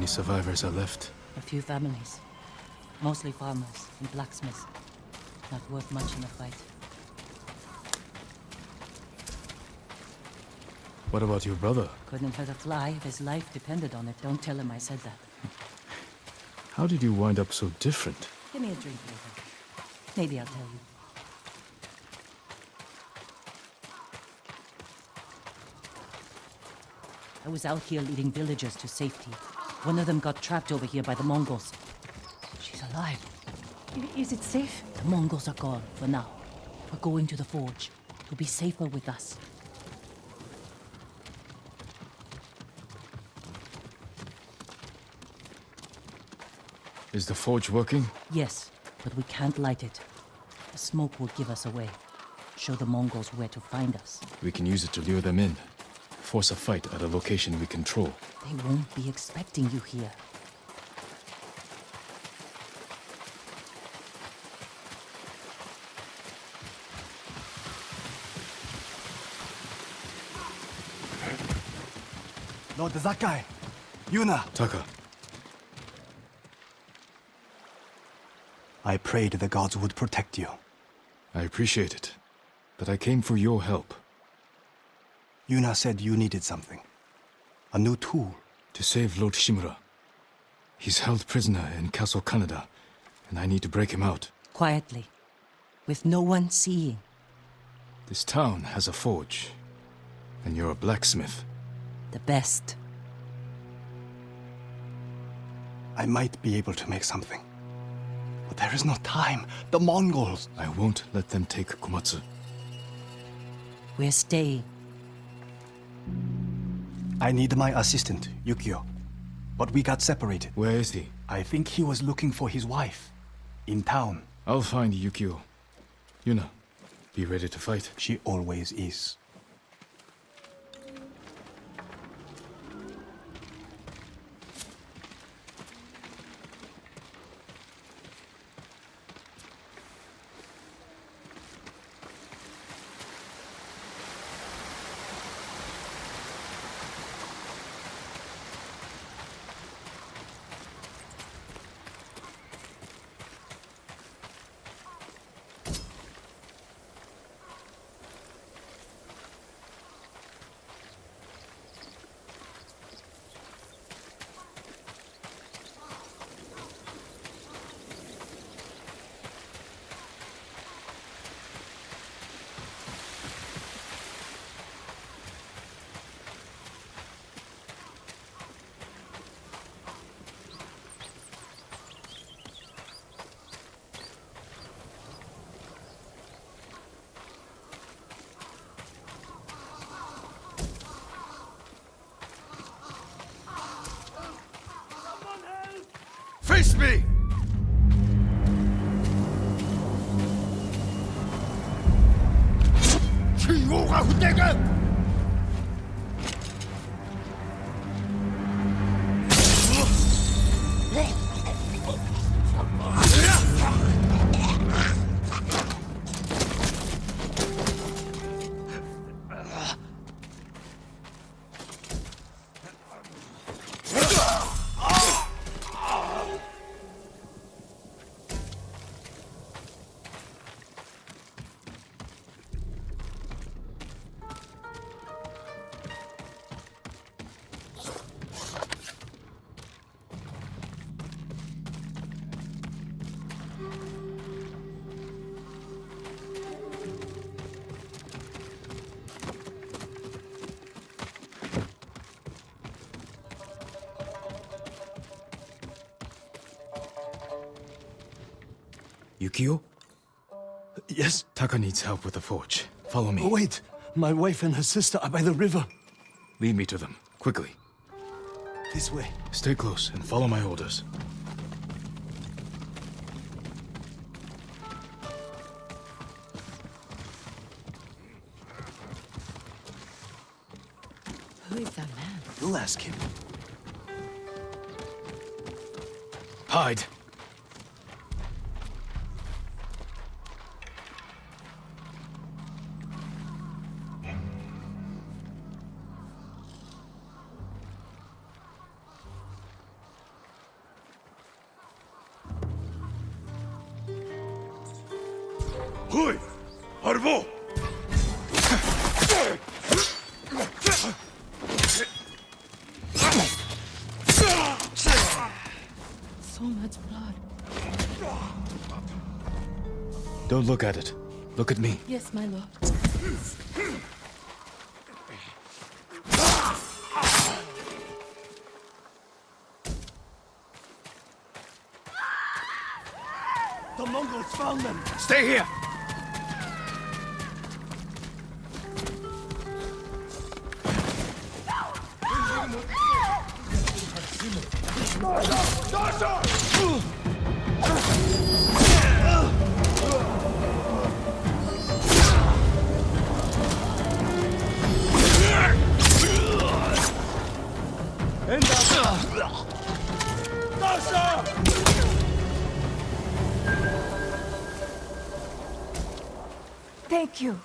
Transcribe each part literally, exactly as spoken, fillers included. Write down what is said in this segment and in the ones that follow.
many survivors are left? A few families. Mostly farmers and blacksmiths. Not worth much in a fight. What about your brother? Couldn't hurt a fly if his life depended on it. Don't tell him I said that. How did you wind up so different? Give me a drink later. Maybe I'll tell you. I was out here leading villagers to safety. One of them got trapped over here by the Mongols. She's alive. I- Is it safe? The Mongols are gone for now. We're going to the forge. You'll be safer with us. Is the forge working? Yes, but we can't light it. The smoke will give us away. Show the Mongols where to find us. We can use it to lure them in. Force a fight at a location we control. They won't be expecting you here. Lord Zakai! Yuna! Taka, I prayed the gods would protect you. I appreciate it, but I came for your help. Yuna said you needed something. A new tool. To save Lord Shimura. He's held prisoner in Castle Kaneda, and I need to break him out. Quietly. With no one seeing. This town has a forge, and you're a blacksmith. The best. I might be able to make something. But there is no time. The Mongols! I won't let them take Komatsu. We're staying. I need my assistant, Yukio. But we got separated. Where is he? I think he was looking for his wife. In town. I'll find Yukio. Yuna, be ready to fight. She always is. Face me! Yukio? Yes? Taka needs help with the forge. Follow me. Oh, wait! My wife and her sister are by the river. Lead me to them, quickly. This way. Stay close and follow my orders. Who is that man? You'll ask him. Hide! Hui! Arvo! So much blood. Don't look at it. Look at me. Yes, my lord. The Mongols found them! Stay here! Thank you.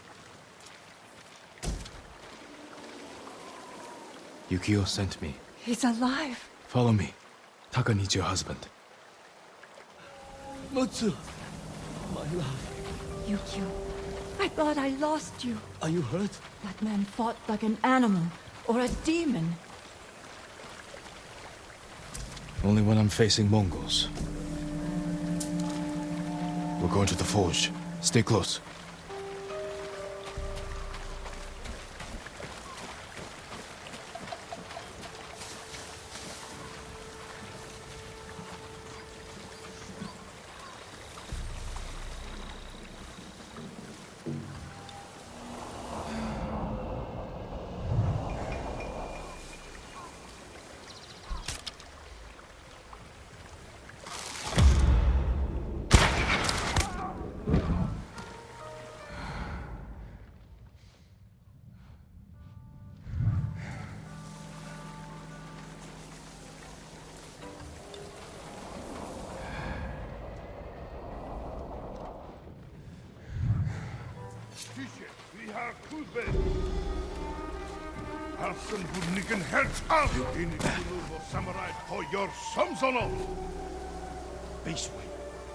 Yukio sent me. He's alive. Follow me. Taka needs your husband. Mutsu! My love. Yukio, I thought I lost you. Are you hurt? That man fought like an animal or a demon. Only when I'm facing Mongols. We're going to the forge. Stay close. Vi har Kuzbe! Halsen Hunniken Herz av! In Kulu Samurai for your Samsono! This way.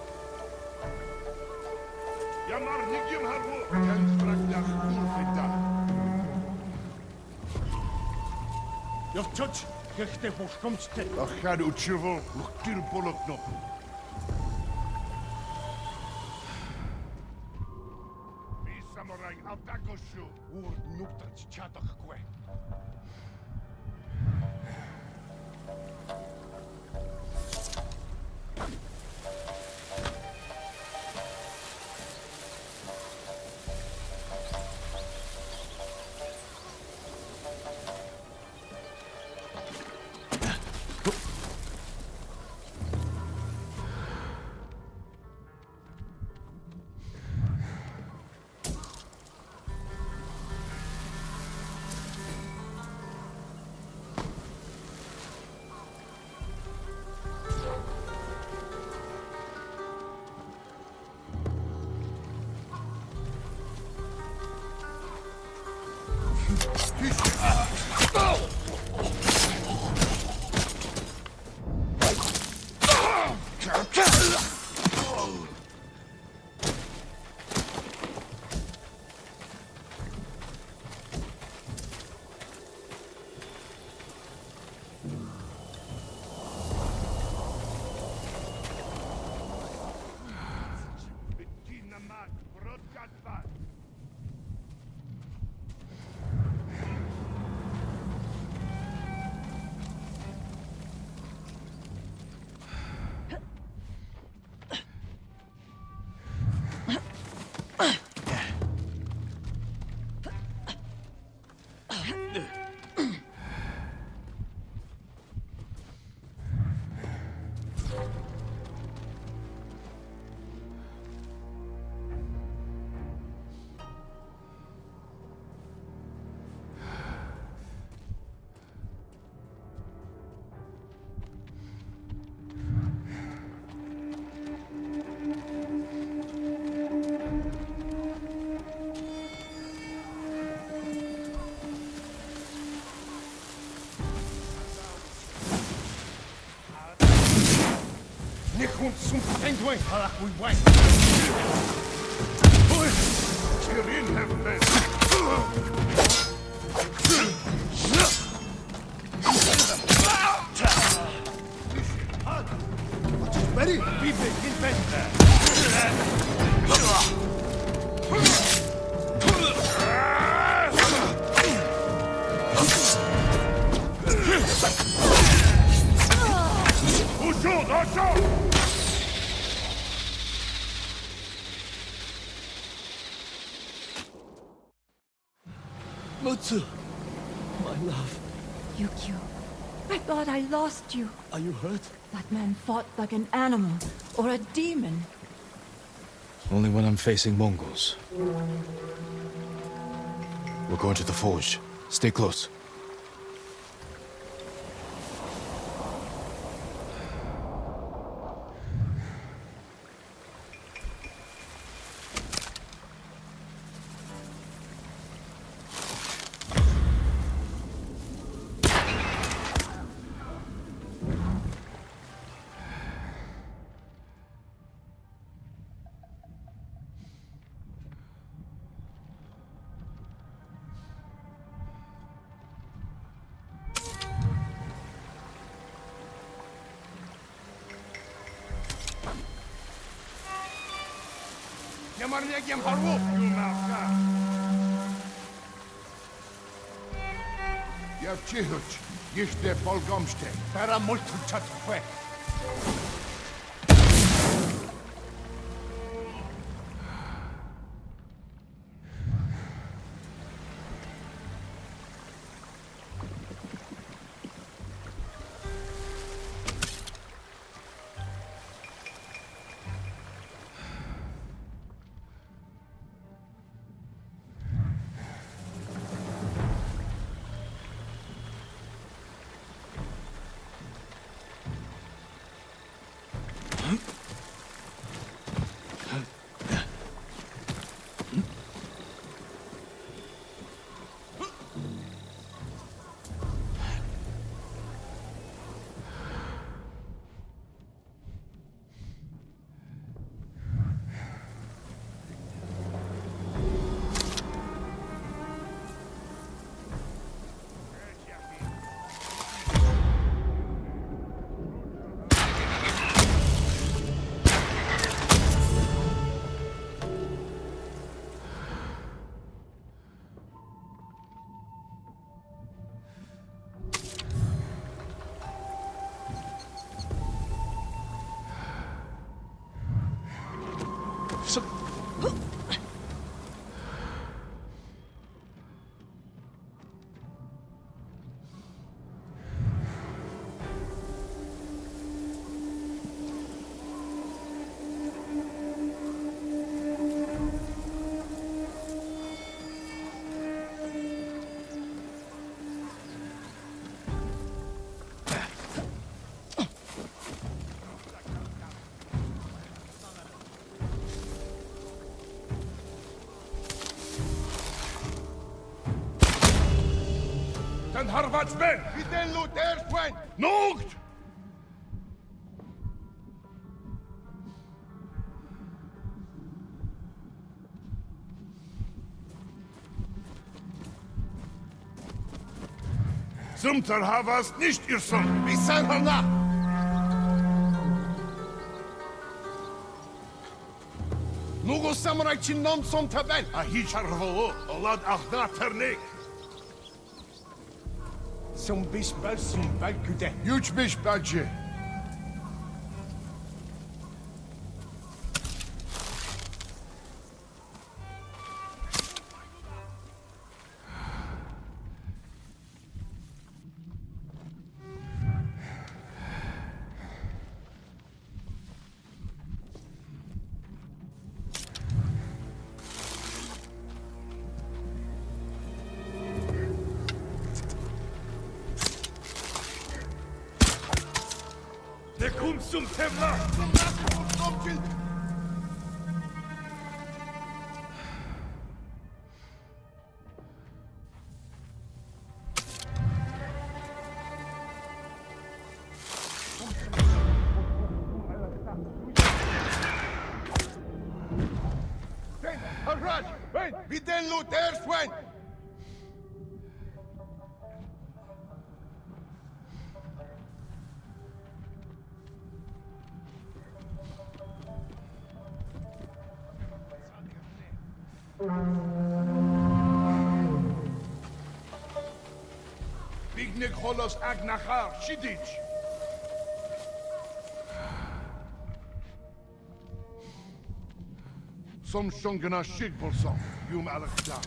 Yamar Nigyam Harwo! Kan Fragdach Ulfeda! Jag touch, gechte forskomste. Ach, ga du Chival, Luktil Bolokno. Samurai Aldagoshu, Ur Nuktat Chatakwe. Nichund zum Penguin, halak we wait. Tyrion have men. Ready? Be big, invent Uçun, uçun! Mutsu! My love, Yukio, I thought I lost you. are you hurt? That man fought like an animal or a demon. Only when I'm facing Mongols. We're going to the forge. Stay close. Yamarniagiem harwów, Julnawka! Ja wcichuć, jeszcze polgomszte. Para multu chatwe. Ten harwać men! Viten luter fwen. Nogt! Zumter havas nicht ihr Sohn. Vi sen hamna. Nugo samurai chinnom som tabel. A hiç harvolu, olad ahna ternik. Som bis belsin belkude. Yüçmiş bence. Der kommt zum Templer! Zum Nacken kommt Swain! Alright! Wait! Vi den loot there, Swain! Bignik holos agnachar, shidich! Som shongana shig bolsam, yum alakda.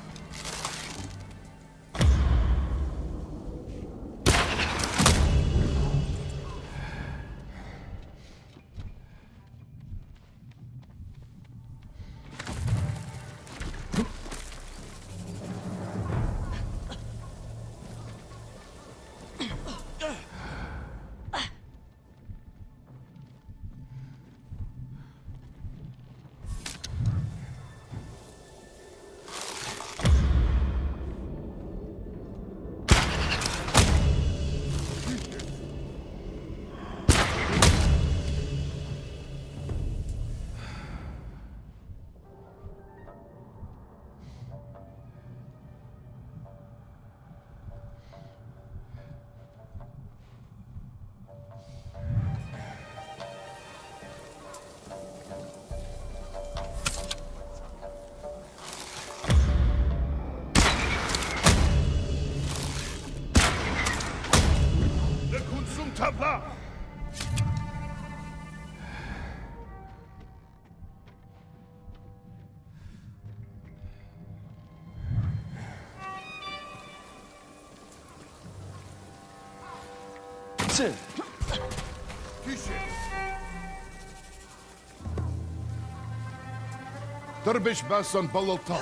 Tabla! Sit. Dervish Basan Balota.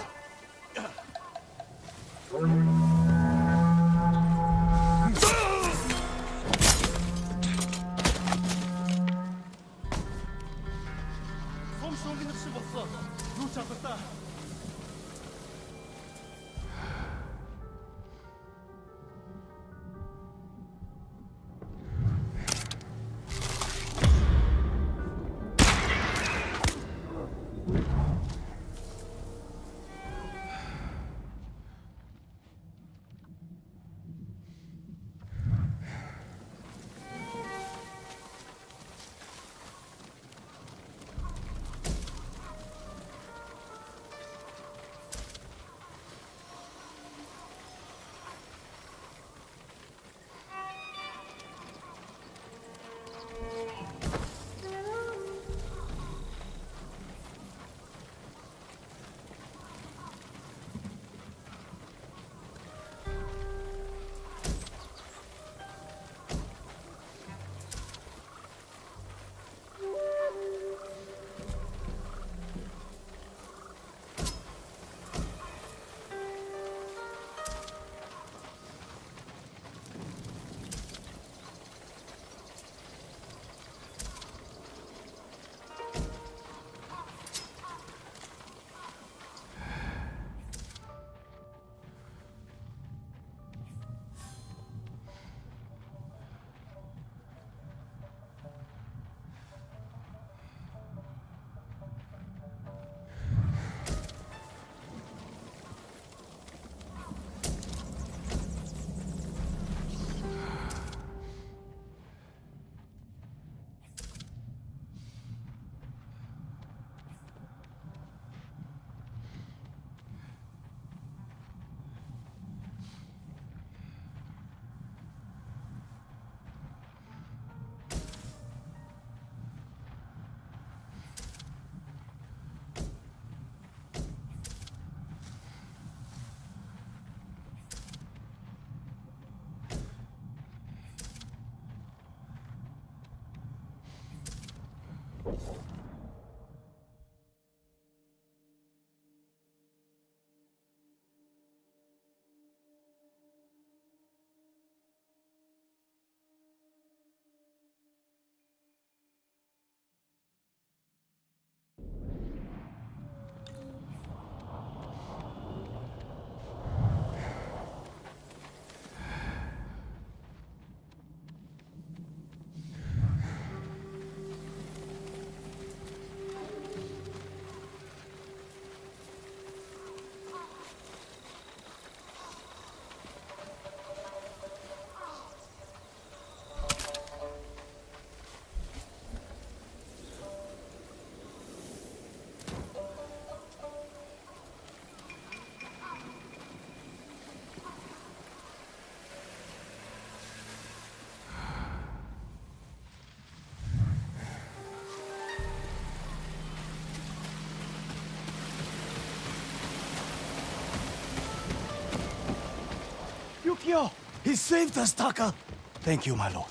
Theo! He saved us, Taka! Thank you, my lord.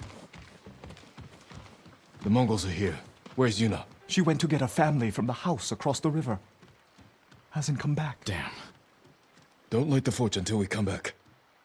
The Mongols are here. Where's Yuna? She went to get her family from the house across the river. Hasn't come back. Damn. Don't light the forge until we come back.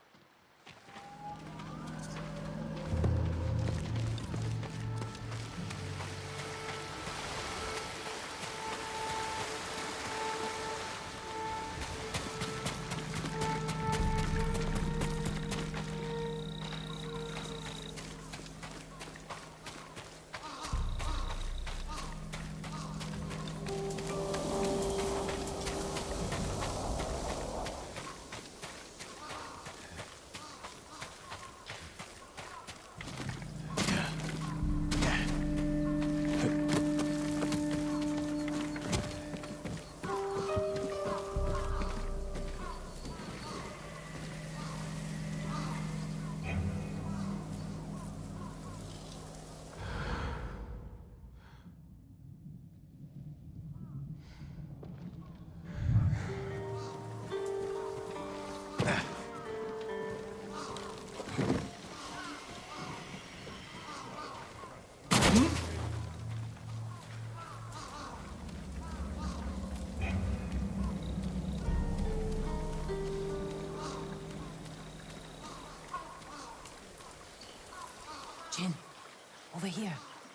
Jin, over here.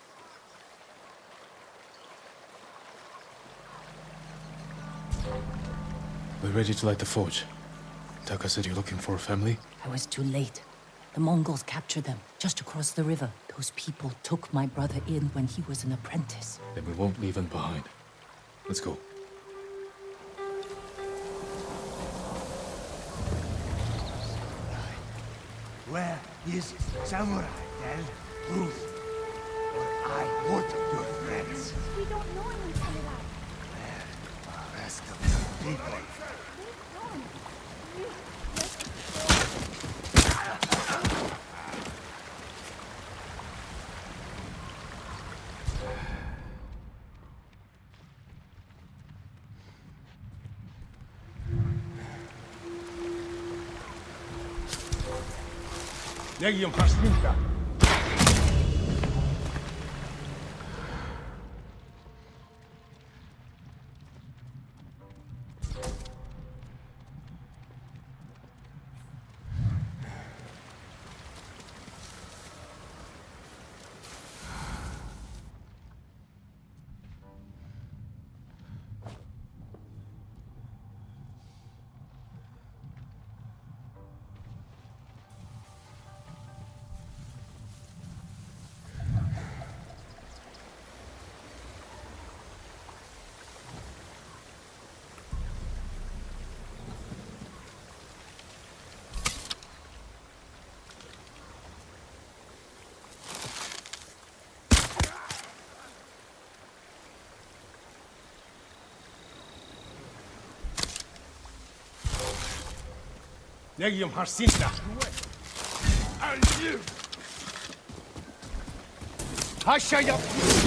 We're ready to light the forge. Taka said you're looking for a family? I was too late. The Mongols captured them, just across the river. Those people took my brother in when he was an apprentice. Then we won't leave him behind. Let's go. Where is Samurai, Del? Ruth? Or I would your friends. We don't know any Samurai. Where are the rest of the people? Яг юм харсан юм да. Яг юм харсан юм да. Хашаа яв.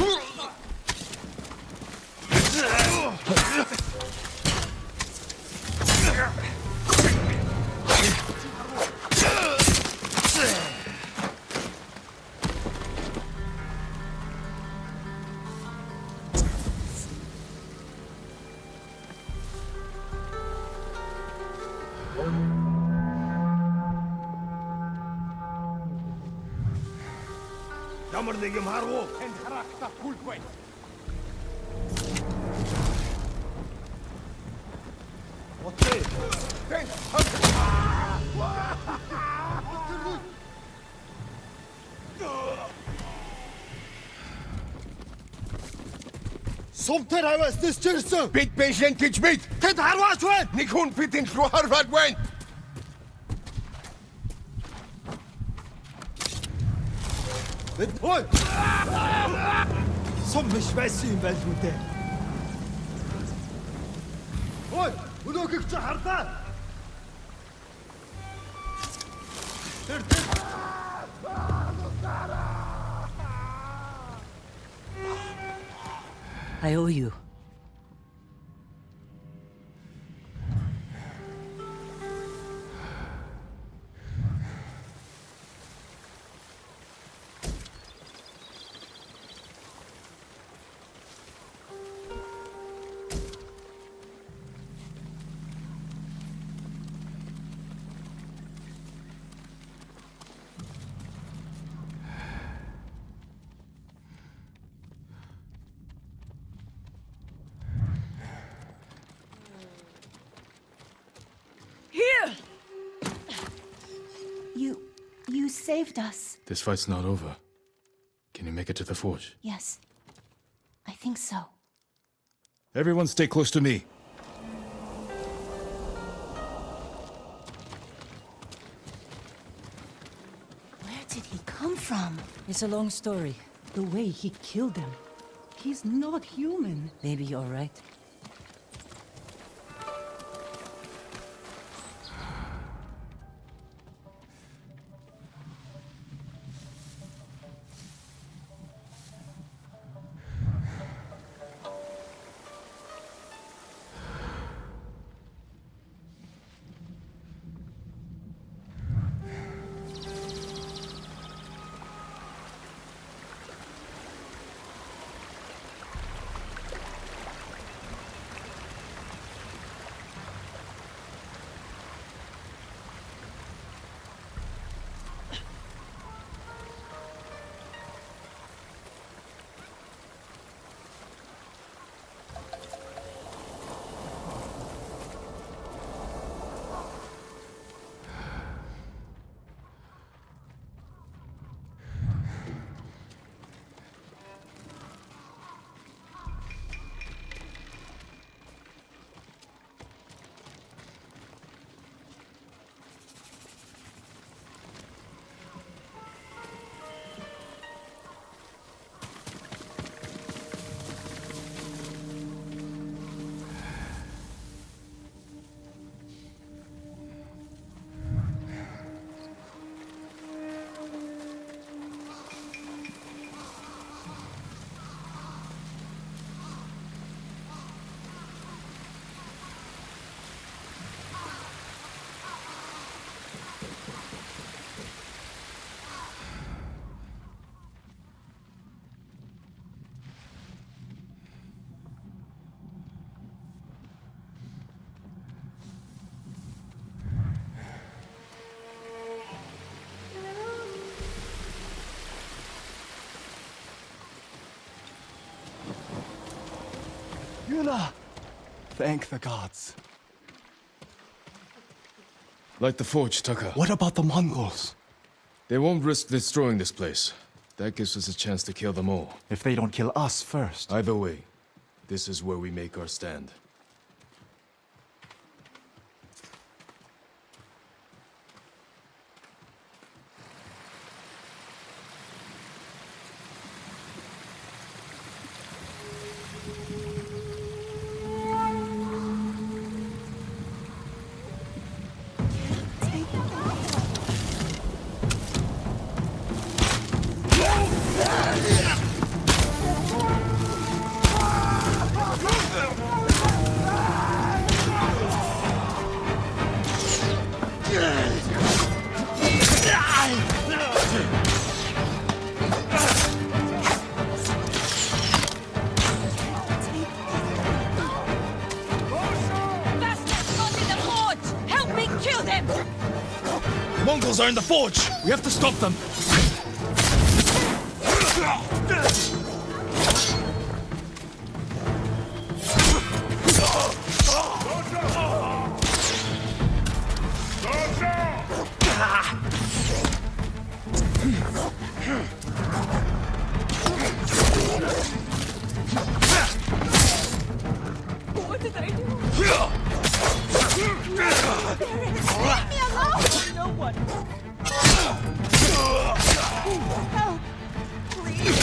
Ямар нэг юм харав. Энд харахтаа хүлгүй. Окей. Тэн. Сумтар авааснаас чирсэн. Бид бэшэн гэж бид. Тэд харваач байна. Нэг хүн бидний рүү харваад байна. Бид хой. Сум биш байсан юм байл үү дээ. Ой, өнөөгөө чи хардаа. Тэр тэр. I owe you. saved us. This fight's not over. Can you make it to the forge? Yes. I think so. Everyone stay close to me. Where did he come from? It's a long story. The way he killed them. He's not human. Maybe you're right. Yuna! Thank the gods. Light the forge, Taka. What about the Mongols? They won't risk destroying this place. That gives us a chance to kill them all. If they don't kill us first. Either way, this is where we make our stand. Mongols are in the forge! We have to stop them! What did I do? Leave me alone! No one. Help! Please!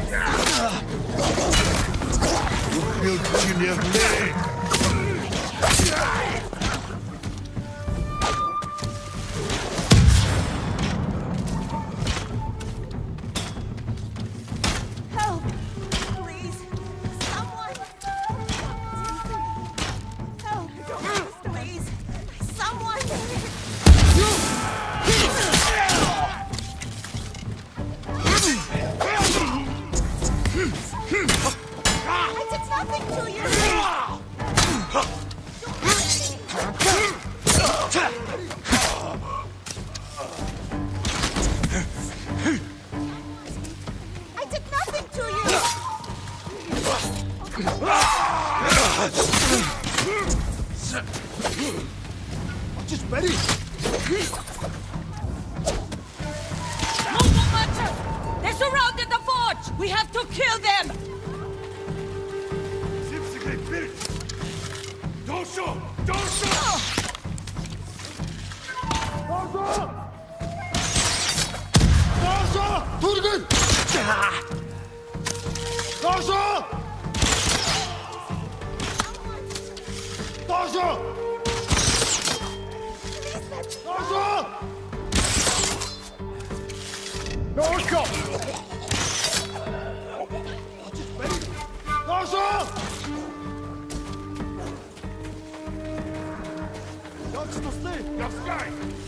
Help! Please! Someone! Help! Please! Someone! I did nothing to you! I did nothing to you! Just ready. We have to kill them! Dosho! Dosho! Dosho! Turgun! Dosho! Dosho! Dosho! Dosho! Dosho! Sky!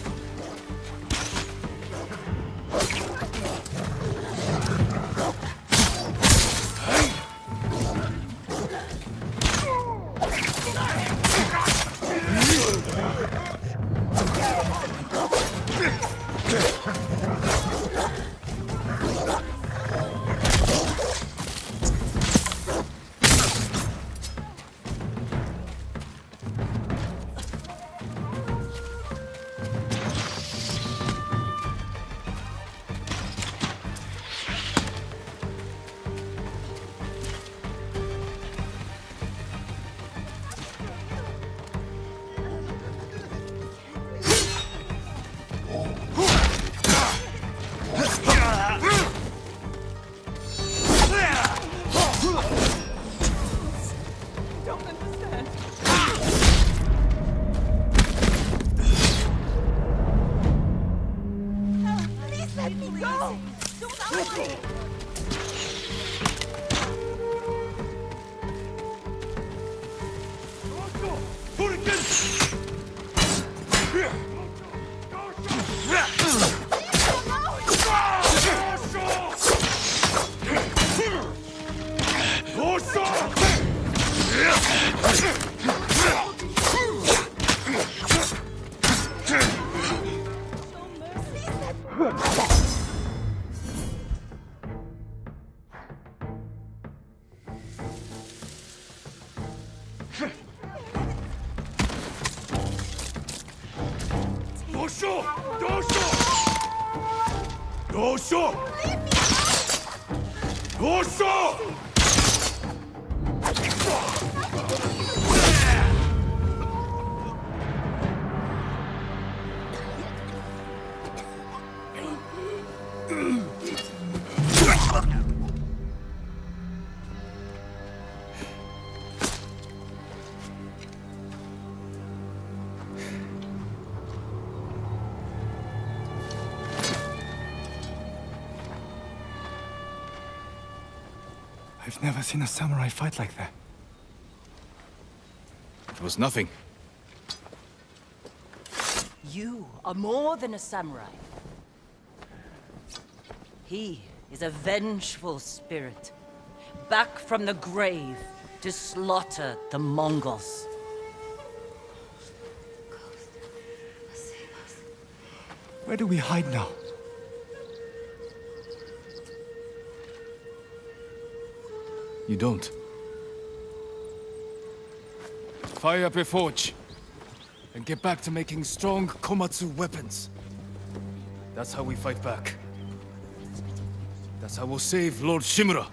Dosho! Dosho! Dosho! Dosho! I've never seen a samurai fight like that. It was nothing. You are more than a samurai. He is a vengeful spirit, back from the grave to slaughter the Mongols. Where do we hide now? You don't. Fire up a forge, and get back to making strong Komatsu weapons. That's how we fight back. That's how we'll save Lord Shimura.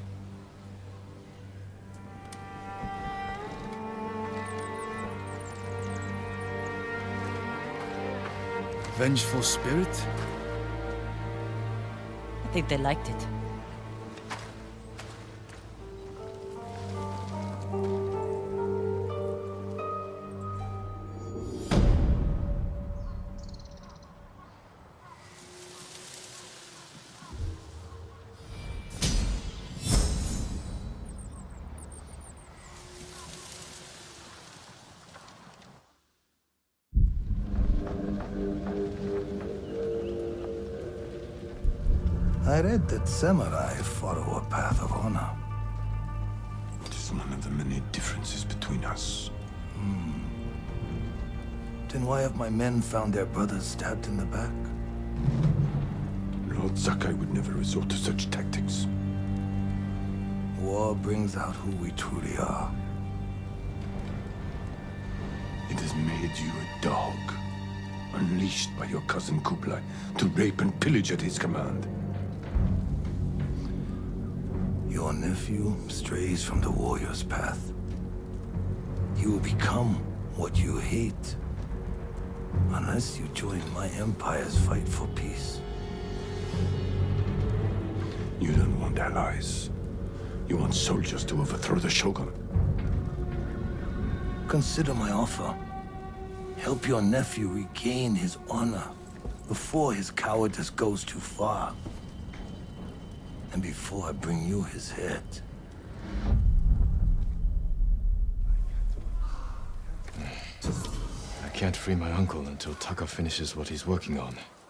Vengeful spirit? I think they liked it. I read that samurai follow a path of honor. It is one of the many differences between us. Hmm. Then why have my men found their brothers stabbed in the back? Lord Sakai would never resort to such tactics. War brings out who we truly are. It has made you a dog, unleashed by your cousin Kublai to rape and pillage at his command. Your nephew strays from the warrior's path. He will become what you hate. Unless you join my empire's fight for peace. You don't want allies. You want soldiers to overthrow the Shogun. Consider my offer. Help your nephew regain his honor before his cowardice goes too far. And before I bring you his head. I can't free my uncle until Taka finishes what he's working on.